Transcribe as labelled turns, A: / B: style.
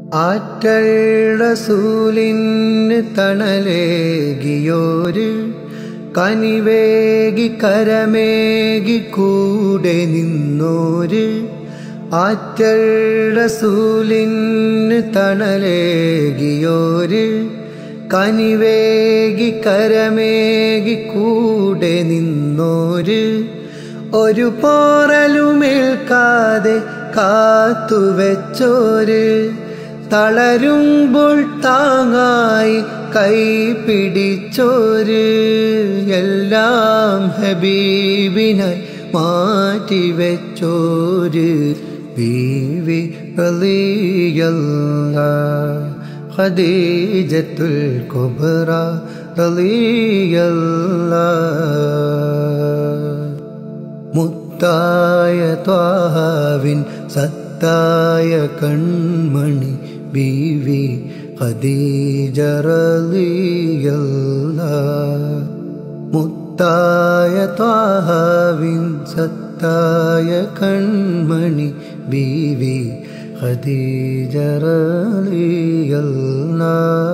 A: ആറ്റൽ റസൂലിന് തണലേകിയോര് കനിവേകി കരമേകി കൂടെ നിന്നോര് ആറ്റൽ റസൂലിന് തണലേകിയോര് കനിവേകി കരമേകി കൂടെ നിന്നോര് ഒരു പോറലുമേൽക്കാതെ കാത്തുവെച്ചോര് തളരുമ്പോൾ താങ്ങായി കൈ പിടിച്ചോര് എല്ലാം ഹബീബിനായി മാറ്റിവെച്ചോര് ബീവി റളിയല്ലാഹ് ഖദീജത്തുൽ കുബ്ര റളിയല്ലാഹ് മുത്തായ ത്വാഹാവിൻ സത്തായ കൺമണി ബീവി ഖദീജ റളിയല്ലാഹ് മുത്തായ ത്വാഹാവിൻ സത്തായ കൺമണി ബീവി ഖദീജ റളിയല്ലാഹ്